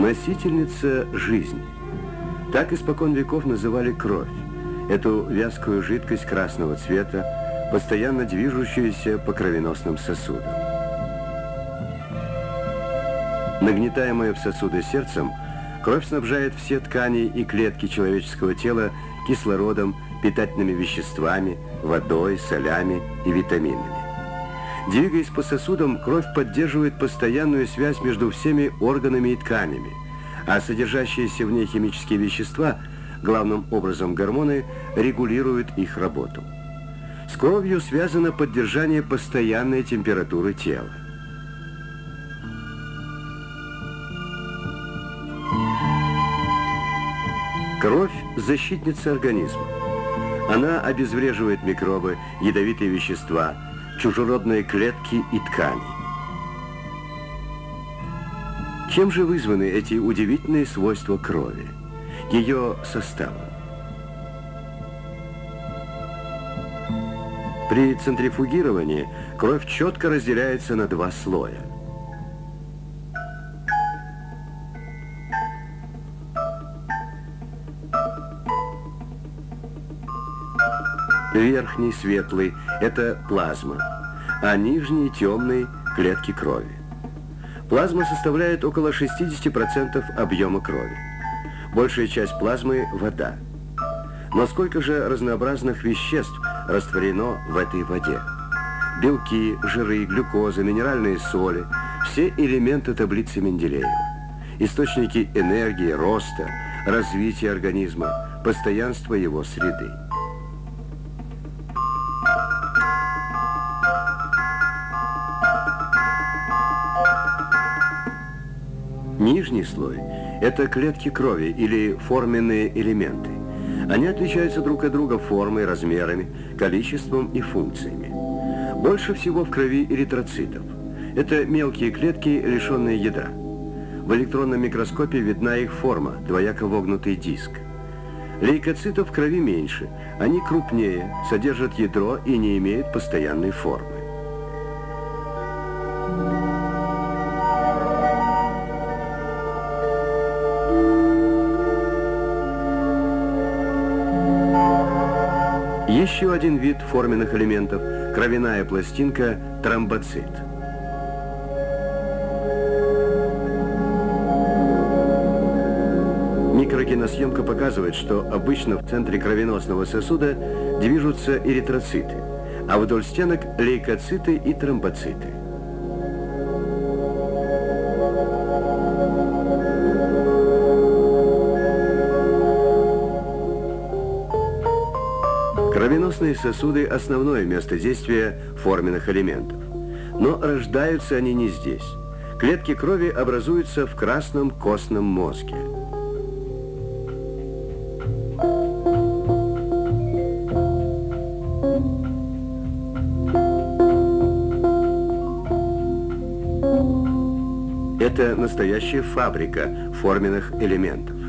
Носительница жизни. Так испокон веков называли кровь, эту вязкую жидкость красного цвета, постоянно движущуюся по кровеносным сосудам. Нагнетаемая в сосуды сердцем, кровь снабжает все ткани и клетки человеческого тела кислородом, питательными веществами, водой, солями и витаминами. Двигаясь по сосудам, кровь поддерживает постоянную связь между всеми органами и тканями, а содержащиеся в ней химические вещества, главным образом гормоны, регулируют их работу. С кровью связано поддержание постоянной температуры тела. Кровь – защитница организма. Она обезвреживает микробы, ядовитые вещества, чужеродные клетки и ткани. Чем же вызваны эти удивительные свойства крови? Ее составом. При центрифугировании кровь четко разделяется на два слоя. Верхний, светлый – это плазма, а нижний, темный – клетки крови. Плазма составляет около 60% объема крови. Большая часть плазмы – вода. Но сколько же разнообразных веществ растворено в этой воде? Белки, жиры, глюкоза, минеральные соли – все элементы таблицы Менделеева. Источники энергии, роста, развития организма, постоянства его среды. Нижний слой – это клетки крови или форменные элементы. Они отличаются друг от друга формой, размерами, количеством и функциями. Больше всего в крови эритроцитов. Это мелкие клетки, лишенные ядра. В электронном микроскопе видна их форма – двояко вогнутый диск. Лейкоцитов в крови меньше, они крупнее, содержат ядро и не имеют постоянной формы. Еще один вид форменных элементов – кровяная пластинка – тромбоцит. Микрокиносъемка показывает, что обычно в центре кровеносного сосуда движутся эритроциты, а вдоль стенок – лейкоциты и тромбоциты. Кровеносные сосуды – основное место действия форменных элементов. Но рождаются они не здесь. Клетки крови образуются в красном костном мозге. Это настоящая фабрика форменных элементов.